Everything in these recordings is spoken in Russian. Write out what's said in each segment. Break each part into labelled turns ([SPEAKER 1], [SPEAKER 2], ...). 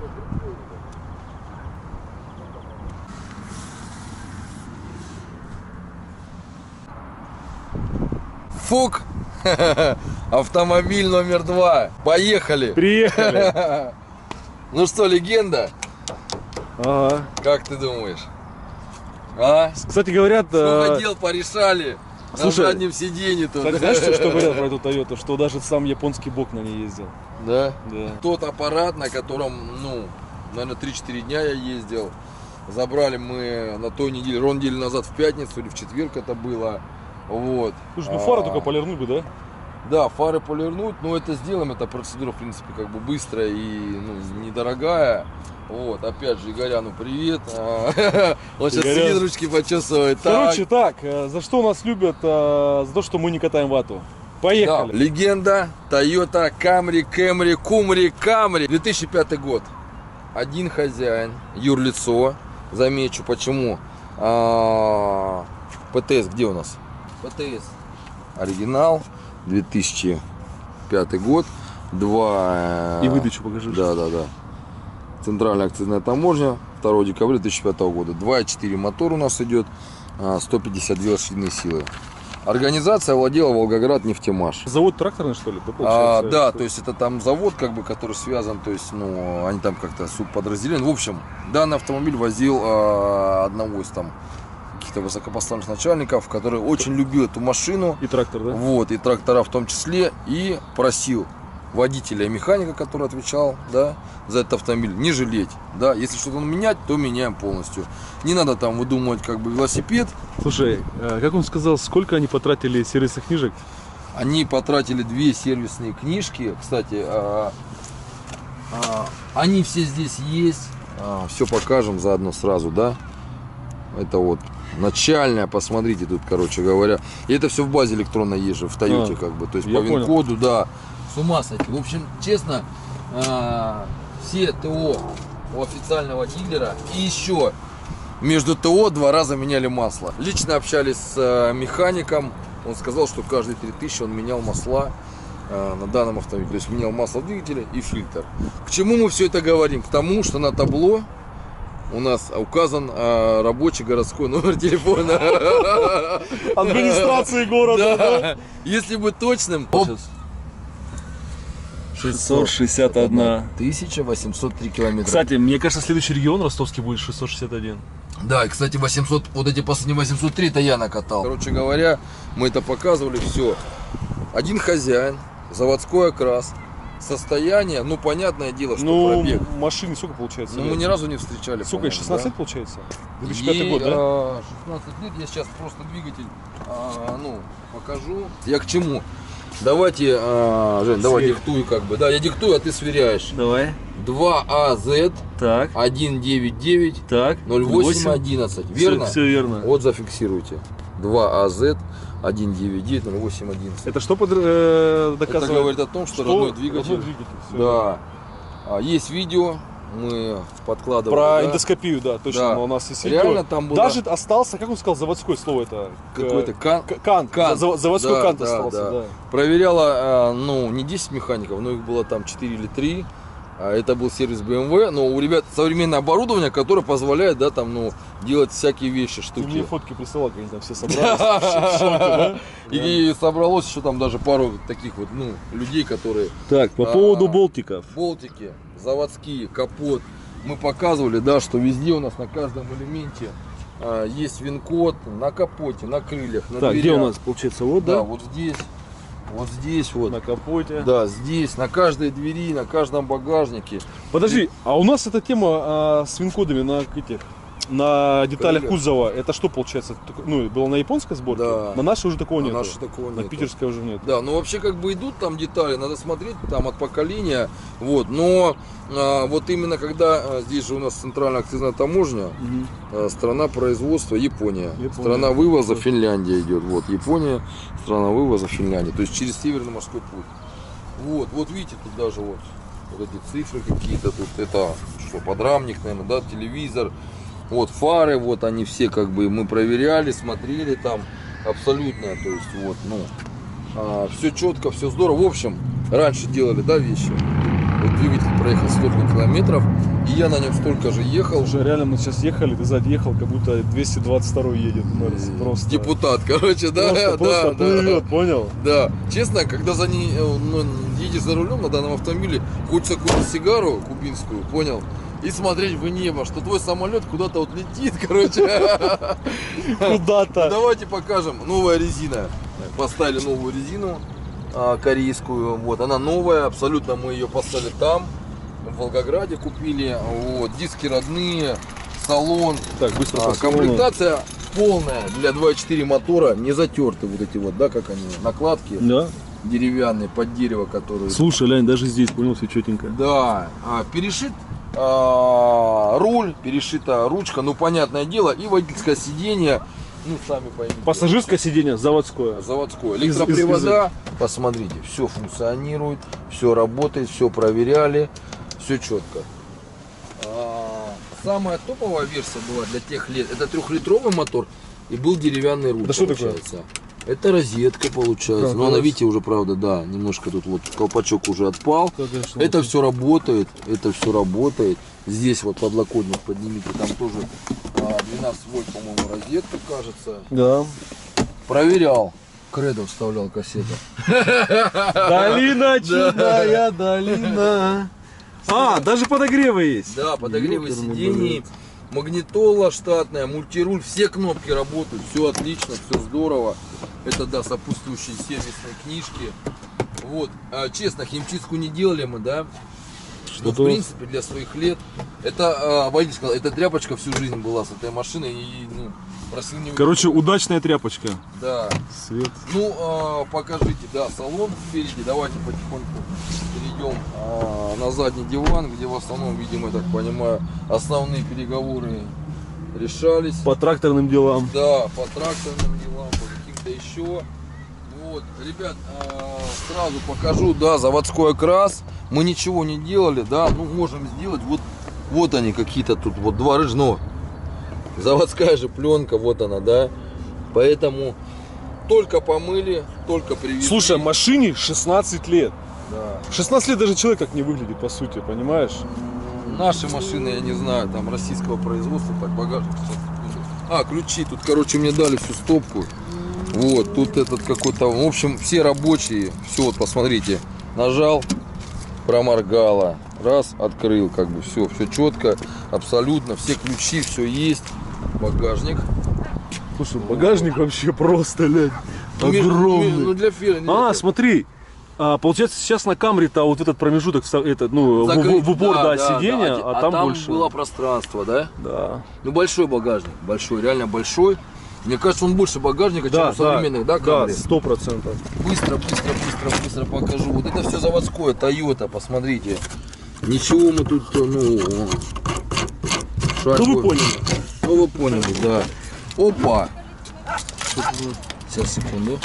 [SPEAKER 1] Фук, автомобиль номер 2. Поехали.
[SPEAKER 2] Приехали.
[SPEAKER 1] Ну что, легенда?
[SPEAKER 2] Ага.
[SPEAKER 1] Как ты думаешь? А?
[SPEAKER 2] Кстати, говорят...
[SPEAKER 1] Сколько дел порешали.
[SPEAKER 2] Слушай,
[SPEAKER 1] на заднем сиденье тут.
[SPEAKER 2] Кстати, знаешь, что говорят про эту Тойоту? Что даже сам японский бог на ней ездил.
[SPEAKER 1] Да?
[SPEAKER 2] Да.
[SPEAKER 1] Тот аппарат, на котором, ну, наверное, 3-4 дня я ездил. Забрали мы на той неделе, ровно неделю назад, в пятницу или в четверг это было. Вот.
[SPEAKER 2] Слушай, ну фары только полирнуть бы, да?
[SPEAKER 1] Да, фары полирнуть, но это сделаем, эта процедура, в принципе, как бы быстрая и, ну, недорогая. Вот, опять же, Игоряну привет. Он сейчас сидит, ручки почесывает.
[SPEAKER 2] Короче, так, за что нас любят? За то, что мы не катаем вату. Поехали.
[SPEAKER 1] Да. Легенда Toyota Camry, Camry. 2005 год. Один хозяин, юрлицо. Замечу, почему. ПТС где у нас? ПТС. Оригинал. 2005 год. Два...
[SPEAKER 2] И выдачу покажи.
[SPEAKER 1] Да. Центральная акцизная таможня. 2 декабря 2005 года. 2.4 мотор у нас идет. 152 лошадиные силы. Организация владела Волгоград нефтемаш.
[SPEAKER 2] Завод тракторный, что ли? Да,
[SPEAKER 1] да, то есть это там завод, как бы, который связан, то есть, ну, они там как-то субподразделения. В общем, данный автомобиль возил одного из там каких-то высокопоставленных начальников, который очень любил эту машину.
[SPEAKER 2] И трактор, да?
[SPEAKER 1] Вот, и трактора в том числе, и просил водителя и механика, который отвечал, да, за этот автомобиль, не жалеть, да, если что-то менять, то меняем полностью. Не надо там выдумывать как бы велосипед.
[SPEAKER 2] Слушай, как он сказал, сколько они потратили сервисных книжек?
[SPEAKER 1] Они потратили 2 сервисные книжки, кстати, они все здесь есть, все покажем заодно сразу, да, это вот начальная, посмотрите тут, короче говоря, и это все в базе электронной есть же, в Тойоте, как бы, то есть по ВИН-коду, да. С ума сойти. В общем, честно, все ТО у официального дилера. И еще между ТО 2 раза меняли масло. Лично общались с механиком. Он сказал, что каждые 3000 он менял масла на данном автомобиле. То есть менял масло двигателя и фильтр. К чему мы все это говорим? К тому, что на табло у нас указан рабочий городской номер телефона.
[SPEAKER 2] Администрации города.
[SPEAKER 1] Да. Если быть точным...
[SPEAKER 2] 661
[SPEAKER 1] 1803 километра.
[SPEAKER 2] Кстати, мне кажется, следующий регион ростовский будет 661.
[SPEAKER 1] Да, и, кстати, 800, вот эти последние 803 это я накатал. Короче говоря, мы это показывали, все. Один хозяин, заводской окрас, состояние, ну, понятное дело, что пробег.
[SPEAKER 2] Машине сколько получается?
[SPEAKER 1] Ну, мы ни разу не встречали.
[SPEAKER 2] Сколько, 16 лет получается? 2005
[SPEAKER 1] Ей,
[SPEAKER 2] год, да?
[SPEAKER 1] 16 лет, я сейчас просто двигатель, ну, покажу. Я к чему? Давайте, Жень, давай диктуй как бы. Да, я диктую, а ты сверяешь.
[SPEAKER 2] Давай.
[SPEAKER 1] 2АЗ
[SPEAKER 2] так.
[SPEAKER 1] 199
[SPEAKER 2] так.
[SPEAKER 1] 0811. Верно?
[SPEAKER 2] Все верно.
[SPEAKER 1] Вот зафиксируйте. 2АЗ 199 0811.
[SPEAKER 2] Это что доказывает?
[SPEAKER 1] Это говорит о том, что родной двигатель. Да. Есть видео. Мы подкладывали.
[SPEAKER 2] Про эндоскопию, да, точно.
[SPEAKER 1] Да.
[SPEAKER 2] У нас есть
[SPEAKER 1] реально
[SPEAKER 2] видео.
[SPEAKER 1] там было...
[SPEAKER 2] Даже остался, как он сказал, заводское слово это?
[SPEAKER 1] Какой-то
[SPEAKER 2] кант. Заводской кант остался, да.
[SPEAKER 1] Проверяла, ну, не 10 механиков, но их было там 4 или 3. Это был сервис BMW, но у ребят современное оборудование, которое позволяет, да, там, ну, делать всякие вещи, штуки.
[SPEAKER 2] Ты мне фотки присылал, как они там все собрались.
[SPEAKER 1] И собралось еще там даже пару таких вот, ну, людей, которые...
[SPEAKER 2] Так, по поводу болтиков.
[SPEAKER 1] Болтики, заводские, капот. Мы показывали, да, что везде у нас на каждом элементе есть ВИН-код, на капоте, на крыльях, на дверях.
[SPEAKER 2] Где у нас, получается, вот, да?
[SPEAKER 1] Да, вот здесь. Вот здесь вот.
[SPEAKER 2] На капоте.
[SPEAKER 1] Да, здесь, на каждой двери, на каждом багажнике.
[SPEAKER 2] Подожди, а у нас эта тема с ВИН-кодами на деталях кузова, это что получается? Ну, было на японской сборке?
[SPEAKER 1] Да.
[SPEAKER 2] На нашей уже такого нет.
[SPEAKER 1] На
[SPEAKER 2] питерской уже нет.
[SPEAKER 1] Да, ну вообще как бы идут там детали, надо смотреть там от поколения. Вот, но вот именно когда здесь же у нас центральная акцизная таможня, страна производства Япония. Страна вывоза Финляндия идет. Вот, Япония, страна вывоза Финляндия. То есть через Северный морской путь. Вот видите, тут даже вот эти цифры какие-то, тут это что, подрамник, наверное, да, телевизор. Вот фары, вот они все как бы мы проверяли, смотрели там абсолютно, то есть вот, ну, все четко, все здорово. В общем, раньше делали, да, вещи. Вот двигатель проехал столько километров, и я на нем столько же ехал.
[SPEAKER 2] Уже реально мы сейчас ехали, ты сзади ехал, как будто 222 едет Мерс. Просто.
[SPEAKER 1] Депутат, короче, да,
[SPEAKER 2] просто плывет, понял?
[SPEAKER 1] Да, честно, когда за ней едешь за рулем на данном автомобиле, хочется курить сигару кубинскую, понял? И смотреть в небо, что твой самолет куда-то вот летит, короче.
[SPEAKER 2] Куда-то.
[SPEAKER 1] Давайте покажем. Новая резина. Поставили новую резину корейскую. Вот, она новая, абсолютно мы ее поставили там, в Волгограде купили. Вот, диски родные, салон.
[SPEAKER 2] Так, быстро по салону.
[SPEAKER 1] Комплектация полная для 2.4 мотора, не затерты вот эти вот, да, как они, накладки.
[SPEAKER 2] Да.
[SPEAKER 1] Деревянные под дерево, которые.
[SPEAKER 2] Слушай, Лянь, даже здесь, понял, все четенько.
[SPEAKER 1] Да, перешит руль, перешита ручка, ну понятное дело, и водительское сиденье, ну сами поймите.
[SPEAKER 2] Пассажирское сиденье заводское.
[SPEAKER 1] Заводское. Электропривода, посмотрите, все функционирует, все работает, все проверяли, все четко. Самая топовая версия была для тех лет, это 3-литровый мотор и был деревянный руль.
[SPEAKER 2] Да что
[SPEAKER 1] получается.
[SPEAKER 2] такое?
[SPEAKER 1] Это розетка получается.
[SPEAKER 2] Как
[SPEAKER 1] Но она,
[SPEAKER 2] раз.
[SPEAKER 1] видите, уже правда, да, немножко тут вот колпачок уже отпал.
[SPEAKER 2] Конечно.
[SPEAKER 1] Это все работает, это все работает. Здесь вот подлокотник поднимите, там тоже 12 вольт, по-моему, розетка, кажется.
[SPEAKER 2] Да.
[SPEAKER 1] Проверял. Кредо вставлял кассету.
[SPEAKER 2] Долина чудная, долина. Даже подогревы есть.
[SPEAKER 1] Да, подогревы
[SPEAKER 2] Ёперный
[SPEAKER 1] сидений,
[SPEAKER 2] блин.
[SPEAKER 1] магнитола штатная, мультируль, все кнопки работают, все отлично, все здорово. Это, да, сопутствующие сервисные книжки. Вот, честно, химчистку не делали мы, да. Но, в принципе, для своих лет, это, водитель сказал, эта тряпочка всю жизнь была с этой машиной, и, ну, просил не
[SPEAKER 2] Короче, удачная тряпочка.
[SPEAKER 1] Да.
[SPEAKER 2] Свет.
[SPEAKER 1] Ну, покажите, да, салон спереди. Давайте потихоньку перейдем на задний диван, где в основном, видимо, я так понимаю, основные переговоры решались.
[SPEAKER 2] По тракторным делам.
[SPEAKER 1] Да, по тракторным делам, по каким-то еще. Вот, ребят, сразу покажу, да, заводской окрас. Мы ничего не делали, да, ну, можем сделать. Вот они какие-то тут, вот два рыжно. Заводская же пленка, вот она, да. Поэтому только помыли, только привезли.
[SPEAKER 2] Слушай, машине 16 лет.
[SPEAKER 1] Да.
[SPEAKER 2] 16 лет даже человек как не выглядит, по сути, понимаешь?
[SPEAKER 1] Наши машины, я не знаю, там российского производства, так, багажник. Ключи, тут, короче, мне дали всю стопку. Вот, тут этот какой-то, в общем, все рабочие. Все, вот, посмотрите, нажал, проморгало, раз, открыл, как бы, все четко, абсолютно, все ключи, все есть. Багажник.
[SPEAKER 2] Слушай, багажник вообще просто, лядь,
[SPEAKER 1] Ну,
[SPEAKER 2] огромный.
[SPEAKER 1] ну, для фирмы.
[SPEAKER 2] Смотри, получается сейчас на камере-то вот этот промежуток,
[SPEAKER 1] Закрыть,
[SPEAKER 2] в упор, да,
[SPEAKER 1] да,
[SPEAKER 2] сиденья,
[SPEAKER 1] да.
[SPEAKER 2] а там больше.
[SPEAKER 1] Было пространство, да?
[SPEAKER 2] Да.
[SPEAKER 1] Ну, большой багажник, большой, реально большой. Мне кажется, он больше багажника, чем у современных, да,
[SPEAKER 2] да,
[SPEAKER 1] Camry?
[SPEAKER 2] 100%.
[SPEAKER 1] Быстро покажу. Вот это все заводское, Toyota, посмотрите. Ничего мы тут, ну,
[SPEAKER 2] Ну вы поняли.
[SPEAKER 1] Ну вы поняли, да. Опа. Сейчас, секунду.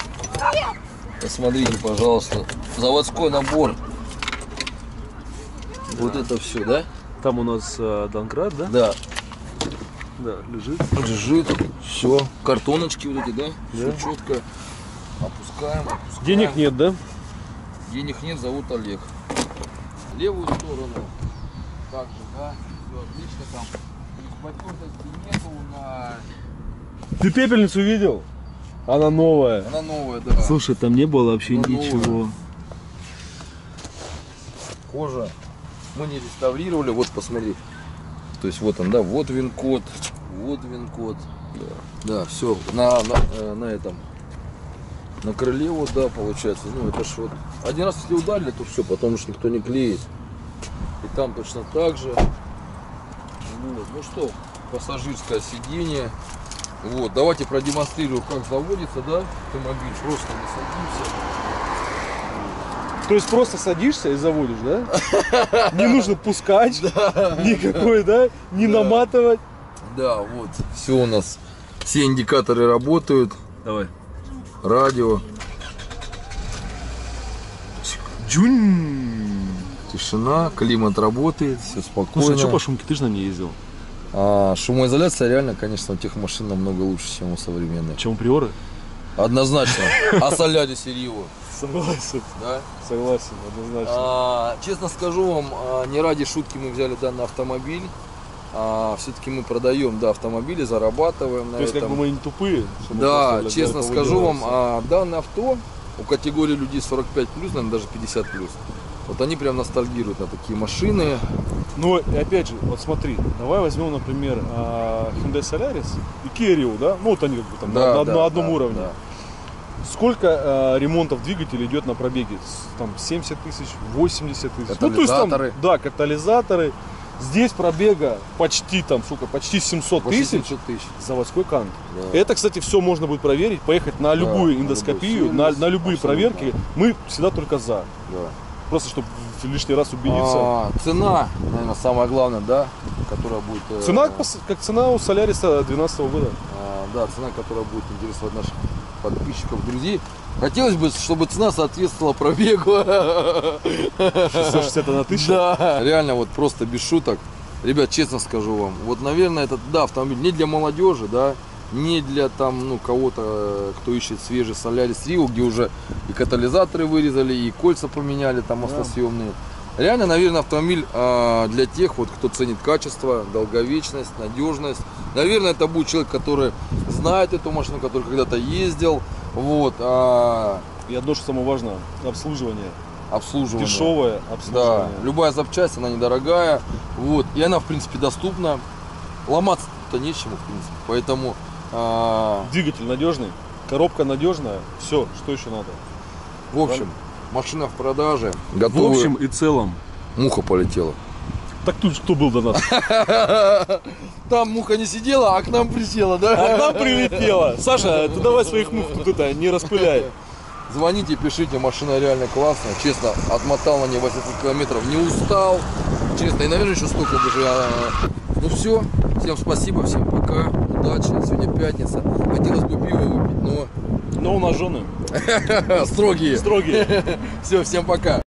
[SPEAKER 1] Посмотрите, пожалуйста. Заводской набор. Вот это все, да?
[SPEAKER 2] Там у нас Донкрат, да?
[SPEAKER 1] Да.
[SPEAKER 2] Да, лежит.
[SPEAKER 1] Лежит. Все. Картоночки вот эти, да?
[SPEAKER 2] Да.
[SPEAKER 1] Все четко. Опускаем.
[SPEAKER 2] Денег нет, да?
[SPEAKER 1] Денег нет, зовут Олег. Левую сторону. Также, да? Все отлично там. Потертости нету на...
[SPEAKER 2] Ты пепельницу видел? Она новая.
[SPEAKER 1] Она новая, да.
[SPEAKER 2] Слушай, там не было вообще
[SPEAKER 1] Она
[SPEAKER 2] ничего.
[SPEAKER 1] новая. Кожа. Мы не реставрировали. Вот посмотри. То есть вот он, да, вот ВИН-код. Вот ВИН-код. Да, все. На этом. На крыле вот, да, получается. Ну, это ж вот. Один раз, если ударили, то все, потом уж никто не клеит. И там точно так же. Вот. Ну что, пассажирское сиденье. Вот, давайте продемонстрирую, как заводится, да, автомобиль. Просто не садимся.
[SPEAKER 2] То есть просто садишься и заводишь, да? Не нужно пускать никакой, да? Не наматывать.
[SPEAKER 1] Да, вот, все у нас, все индикаторы работают.
[SPEAKER 2] Давай.
[SPEAKER 1] Радио.
[SPEAKER 2] Джунь.
[SPEAKER 1] Тишина, климат работает, все спокойно.
[SPEAKER 2] Слушай, а что по шумке? Ты же на ней ездил.
[SPEAKER 1] Шумоизоляция реально, конечно, у тех машин намного лучше, чем у современных.
[SPEAKER 2] Чем у Приоры?
[SPEAKER 1] Однозначно. А Солярис и Рио.
[SPEAKER 2] Согласен.
[SPEAKER 1] Да?
[SPEAKER 2] Согласен, однозначно.
[SPEAKER 1] Честно скажу вам, не ради шутки мы взяли данный автомобиль. Все-таки мы продаем, да, автомобили, зарабатываем на
[SPEAKER 2] То есть
[SPEAKER 1] этом.
[SPEAKER 2] как бы мы не тупые. чтобы
[SPEAKER 1] Да,
[SPEAKER 2] просто для
[SPEAKER 1] честно
[SPEAKER 2] этого
[SPEAKER 1] скажу вам,
[SPEAKER 2] делаться.
[SPEAKER 1] данное авто у категории людей 45+, наверное, даже 50+. Вот они прям ностальгируют на такие машины.
[SPEAKER 2] Ну, и опять же, вот смотри, давай возьмем, например, Hyundai Solaris и Kia Rio, да? Ну, вот они как бы там на одном уровне.
[SPEAKER 1] Да.
[SPEAKER 2] Сколько ремонтов двигателя идет на пробеге? Там 70 тысяч, 80 тысяч. Ну, то есть там,
[SPEAKER 1] Катализаторы.
[SPEAKER 2] да, катализаторы. Здесь пробега почти там, сука, почти 700
[SPEAKER 1] Почти
[SPEAKER 2] тысяч.
[SPEAKER 1] 700 тысяч.
[SPEAKER 2] Заводской кант.
[SPEAKER 1] Да.
[SPEAKER 2] Это, кстати, все можно будет проверить, поехать на любую
[SPEAKER 1] на
[SPEAKER 2] эндоскопию,
[SPEAKER 1] любой
[SPEAKER 2] на
[SPEAKER 1] сервис,
[SPEAKER 2] любые
[SPEAKER 1] абсолютно.
[SPEAKER 2] проверки. Мы всегда только за.
[SPEAKER 1] Да.
[SPEAKER 2] Просто чтобы лишний раз убедиться.
[SPEAKER 1] Цена, наверное, самое главное, да, которая будет...
[SPEAKER 2] Цена, как цена у Соляриса 2012 года.
[SPEAKER 1] Да, цена, которая будет интересовать наших подписчиков, друзей. Хотелось бы, чтобы цена соответствовала пробегу.
[SPEAKER 2] 660 на 1000.
[SPEAKER 1] Да, реально, вот просто без шуток. Ребят, честно скажу вам, вот, наверное, этот, да, автомобиль не для молодежи, да, не для там, ну, кого-то, кто ищет свежий Solaris Rio, где уже и катализаторы вырезали, и кольца поменяли, там, маслосъемные. Реально, наверное, автомобиль для тех, вот, кто ценит качество, долговечность, надежность. Наверное, это будет человек, который знает эту машину, который когда-то ездил. Вот,
[SPEAKER 2] И одно, что самое важное, обслуживание.
[SPEAKER 1] обслуживание.
[SPEAKER 2] Дешевое
[SPEAKER 1] Да,
[SPEAKER 2] обслуживание.
[SPEAKER 1] любая запчасть, она недорогая. Вот, и она, в принципе, доступна. Ломаться-то нечему, в принципе. Поэтому...
[SPEAKER 2] Двигатель надежный, коробка надежная. Все, что еще надо?
[SPEAKER 1] В общем, машина в продаже.
[SPEAKER 2] В
[SPEAKER 1] Готовы.
[SPEAKER 2] общем и целом.
[SPEAKER 1] Муха полетела.
[SPEAKER 2] Так тут кто был до нас?
[SPEAKER 1] Там муха не сидела, а к нам присела, да?
[SPEAKER 2] А к нам прилетела. Саша, ты давай своих мух тут это не распыляй.
[SPEAKER 1] Звоните, пишите, машина реально классная. Честно, отмотал на ней 80 километров, не устал. Честно, и, наверное, еще столько бы же. Ну все, всем спасибо, всем пока, удачи. Сегодня пятница. Хотелось бы пиво выпить, но
[SPEAKER 2] Но у нас жены
[SPEAKER 1] строгие.
[SPEAKER 2] строгие.
[SPEAKER 1] Все, всем пока.